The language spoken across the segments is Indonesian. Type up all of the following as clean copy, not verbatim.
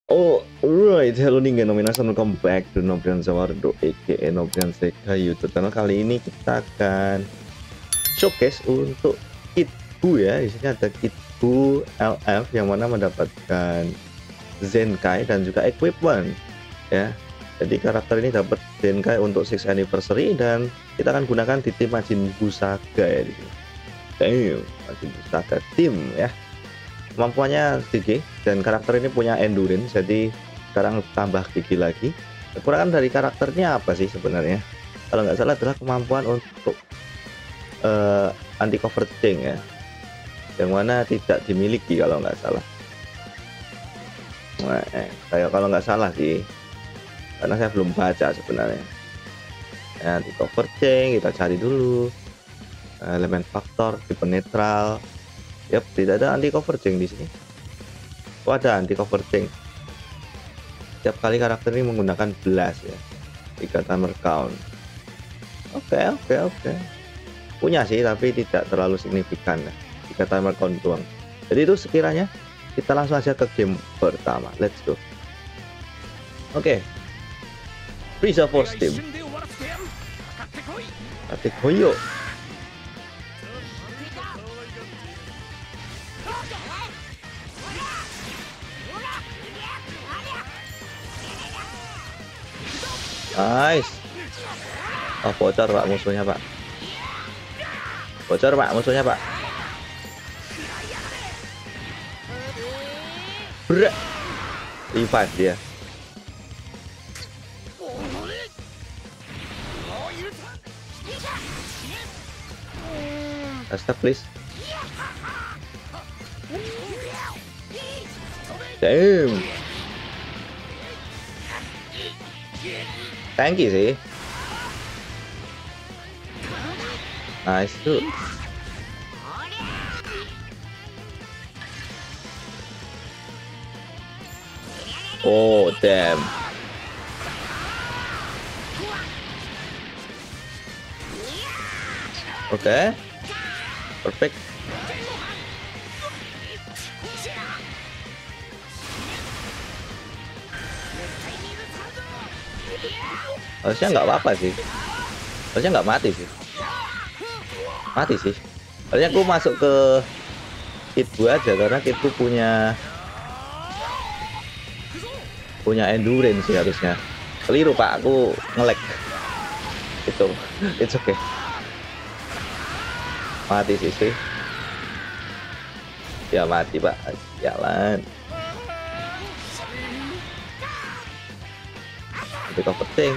Alright, hello nih nomination, welcome back to Nobrian Zawardo aka Nobrian Sega YouTube channel. Kali ini kita akan showcase untuk Kitbu ya. Di sini ada Kitbu LF yang mana mendapatkan Zenkai dan juga equipment ya. Jadi karakter ini dapat Zenkai untuk 6th anniversary dan kita akan gunakan di tim Majin Buu Saga ya di sini. Damn, Majin Buu Saga tim ya. Kemampuannya gigi dan karakter ini punya endurance, jadi sekarang tambah gigi lagi. Kekurangan dari karakternya apa sih sebenarnya? Kalau nggak salah adalah kemampuan untuk anti converting ya, yang mana tidak dimiliki kalau nggak salah. Nah, kayak kalau nggak salah sih, karena saya belum baca sebenarnya. Ya, anti converting kita cari dulu. Elemen faktor tipe netral. Yap, tidak ada anti converging di sini. Oh, ada anti converging. Setiap kali karakter ini menggunakan blast ya. 3 timer count. Oke. Punya sih, tapi tidak terlalu signifikan ya. 3 timer count doang. Jadi itu sekiranya kita langsung aja ke game pertama. Let's go. Oke. Frieza Force Team. Kategoyo. Nice. Oh, bocor pak musuhnya pak. Bocor pak musuhnya pak. Berat. Revive dia. Astaga please. Damn. Tanky sih. Nice tuh. Oh damn. Oke. Perfect. Harusnya nggak apa-apa sih. Harusnya nggak mati sih. Mati sih. Harusnya aku masuk ke Kitbu aja karena Kitbu punya endurance sih harusnya. Keliru pak, aku nge-lag. Itu, it's okay. Mati sih. Ya mati pak, jalan. Tapi kok penting.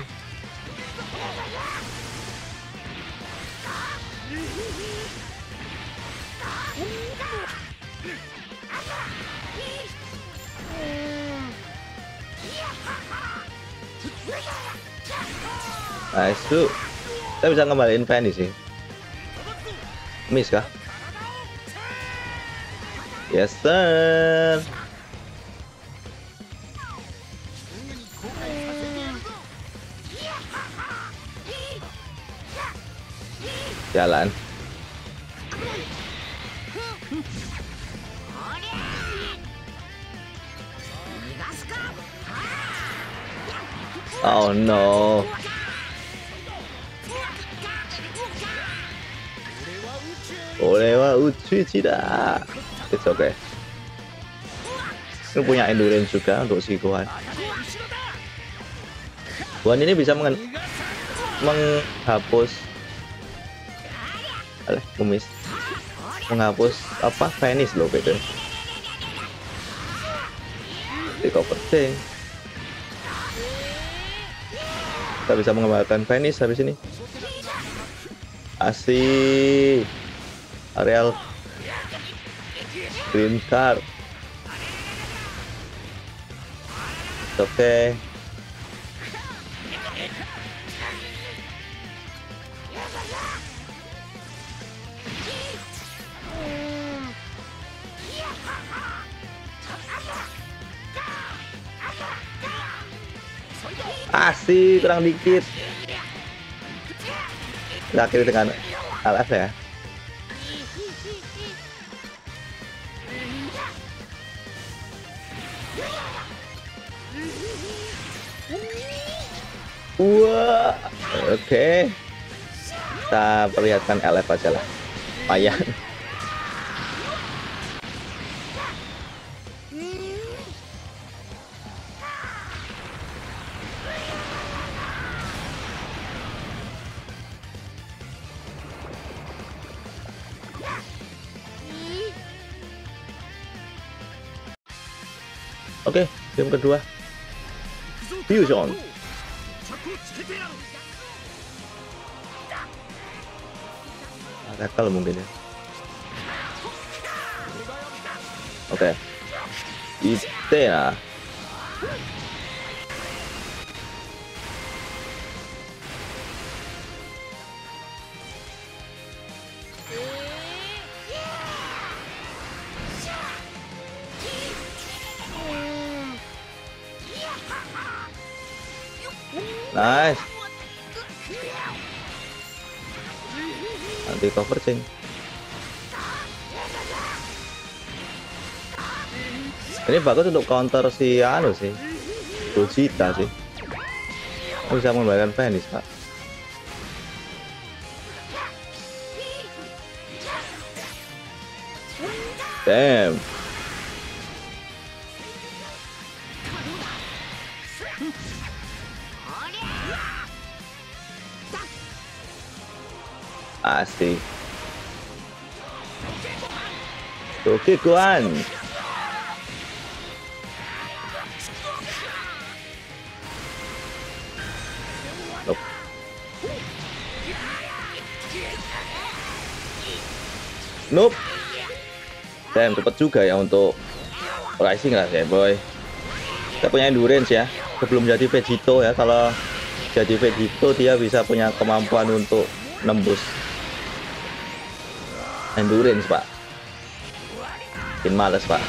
Nice tuh. Kita bisa ngembaliin Fanny sih. Miss kah? Yes sir. Jalan. Oh no. Orewa Uchichi da. It's okay. Ini punya endurance juga untuk si Gohan. Gohan ini bisa menghapus menghapus apa Vanish loh beda. Jadi kok penting. Kita bisa mengembalikan Vanish habis ini. Asik. Areal green card. Oke. Asik, kurang dikit. Kita akhiri dengan LF ya. Wah, oke. Kita perlihatkan LF aja lah. Payah. Oke, game kedua. Fusion. Tackle mungkin ya. Oke. Ite ya. Nice. Nanti coverage. Ini bagus untuk counter si anu sih. Gogeta sih. Bisa mengembalikan Phoenix, Pak. Damn. Asik. Oke, Kuan. Nope. Damn, cepet juga ya untuk rising lah ya, boy. Kita punya endurance ya. Sebelum jadi Vegito ya, kalau jadi Vegito dia bisa punya kemampuan untuk nembus endurance, Pak. Bikin males, Pak.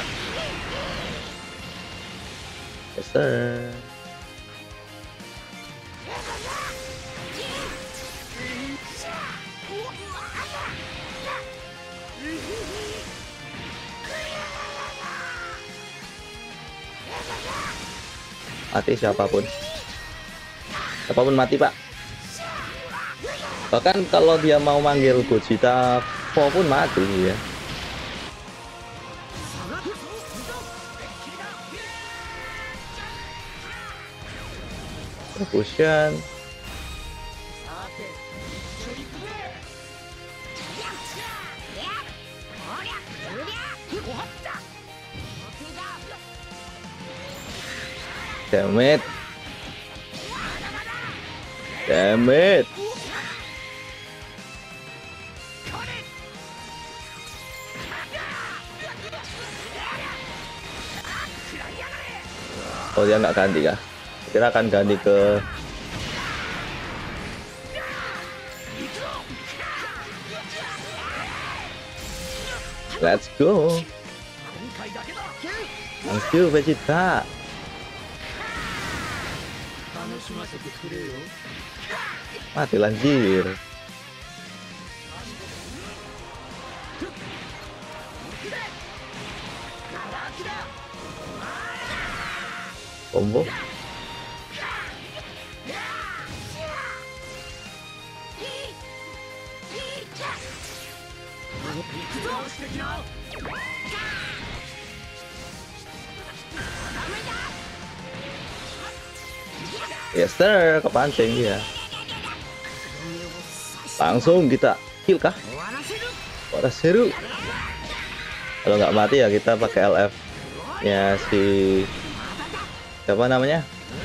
Yes, sir. Mati siapapun mati, Pak. Bahkan kalau dia mau manggil Gogeta pun mati ya. Fusion. Damn it. Damn it. Oh, dia nggak ganti ya? Kira akan ganti ke let's go. Thank you, Vegeta. Mati lanjir. Combo. Yes sir, kepancing dia. Langsung kita kill kah? Wara seru. Kalau nggak mati ya kita pakai LF nya si siapa namanya?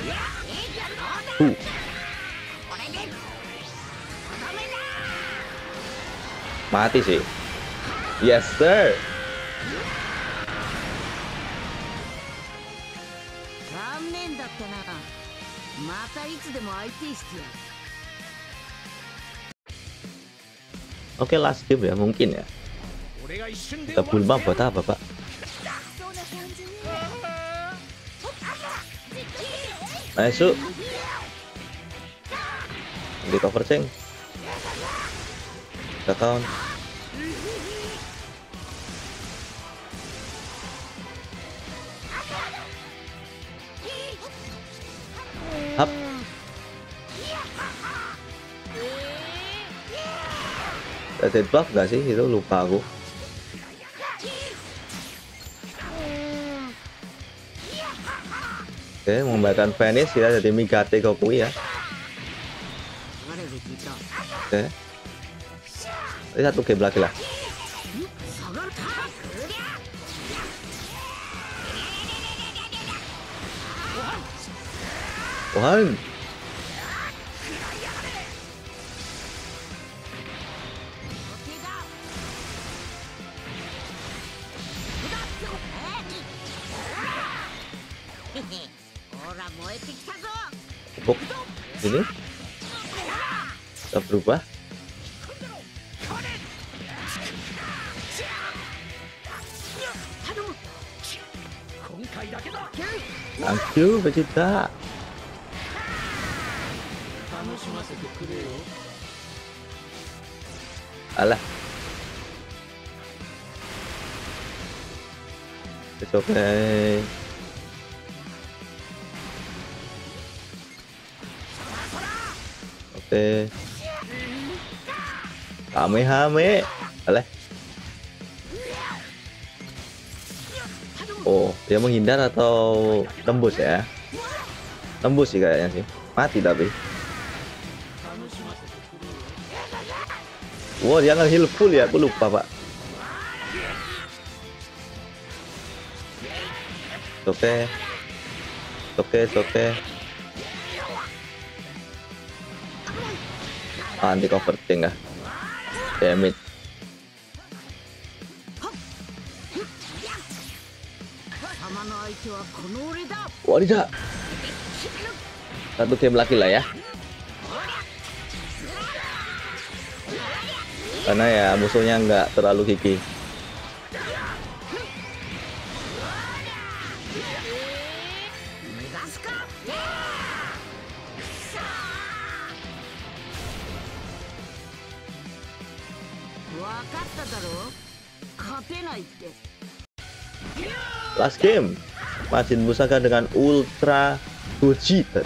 Mati sih. Yes sir. Oke, last game ya mungkin ya. Kita Bulma buat apa, Pak? Masuk. Di cover ceng. Kita count. Hap. Ada buff gak sih? Itu lupa aku. Oke, mengembalikan Venice kita jadi Migate Goku ya. Oke. Ini satu game lagi lah. Wah. Buk. Ini kita berubah. Thank you, Vegeta. Alah. It's okay. Oke. Kamehame. Alah. Oh, dia menghindar atau tembus ya? Tembus sih kayaknya sih. Mati tapi. Wow, dia nge-heal full ya, aku lupa pak. Oke. Anti converting ah. Damn it. Wadidah. Satu game lagi lah ya. Karena ya musuhnya nggak terlalu gigi. Last game, Majin Buu Saga dengan Ultra Gogeta.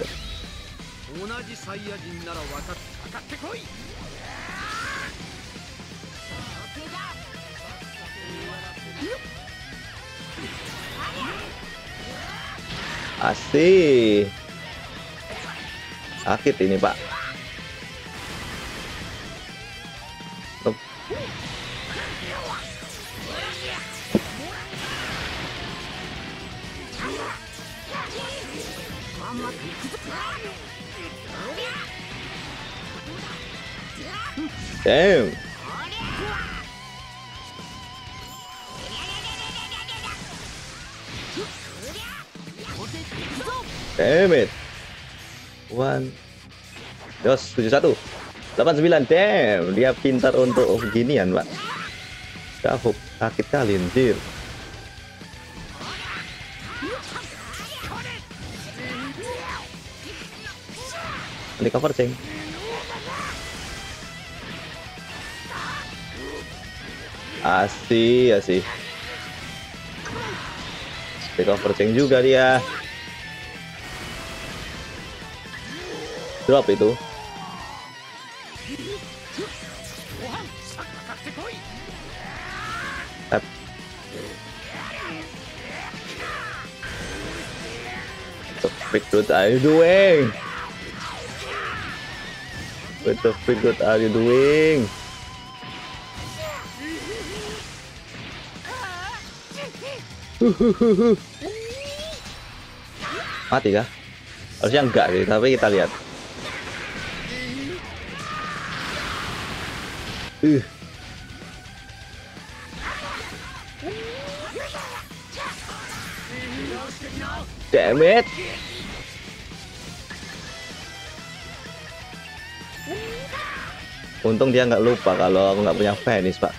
Asik. Sakit ini pak. Damn. Damn it. One. Yos, 71. 89. Damn, dia pintar untuk ginian, Pak. Cahuk, sakit kali anjir. Ini cover ceng. Asih. Di cover ceng juga dia. Drop itu. Tap. What are you doing? What the freak what are you doing? Mati kah? Harusnya enggak sih, tapi kita lihat. Damn it. Untung dia nggak lupa kalau aku nggak punya Venice, Pak.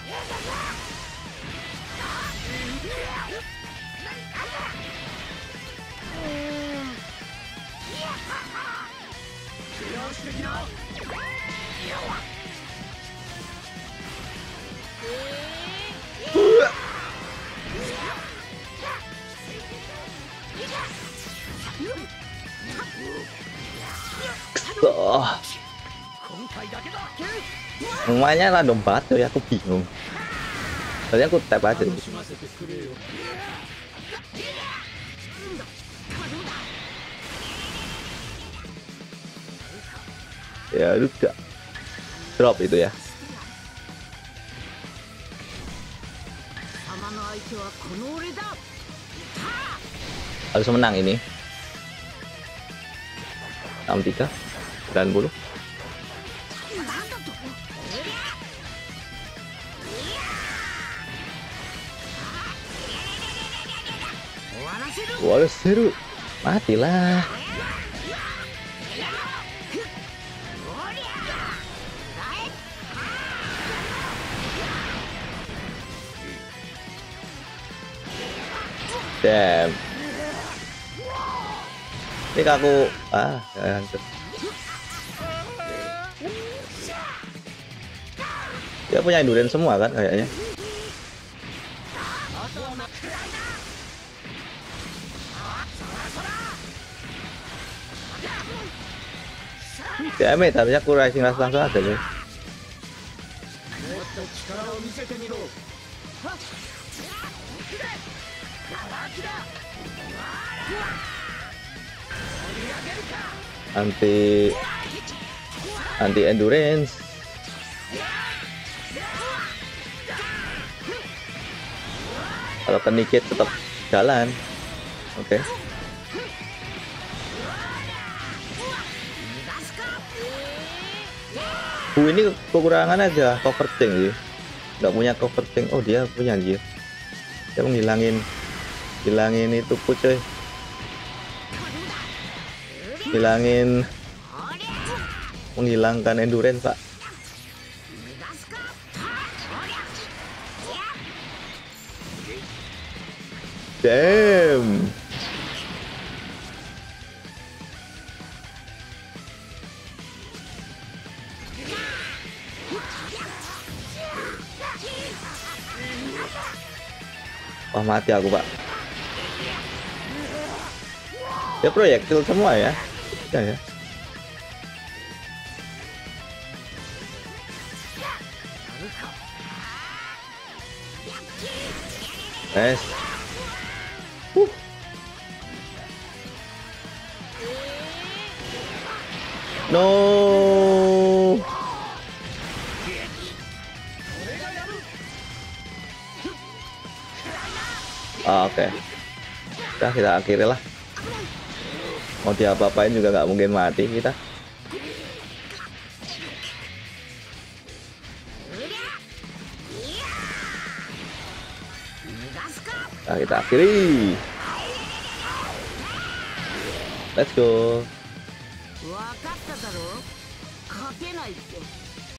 Oh, semuanya random banget tuh ya, aku bingung. Tadi aku tap aja. Ya udah, drop itu ya. Harus menang ini. 63 90. Wah, seru. Matilah. Damn. Ini aku hancur. Dia punya endurance semua kan kayaknya. Damn, harusnya aku rising langsung aja guys. Anti endurance. Kalau kenikit tetap jalan. Oke. Bu ini kekurangan aja cover tank sih. Nggak punya cover tank. Oh, dia punya anjir. Dia menghilangin itu cuy. Menghilangkan endurance, Pak. Damn. Wah, mati aku, Pak. Dia proyektil semua ya. Ya. Nice. No. Oke. Udah, kita akhiri lah. Mau diapa-apain juga nggak mungkin mati kita. Nah, kita akhiri. Let's go.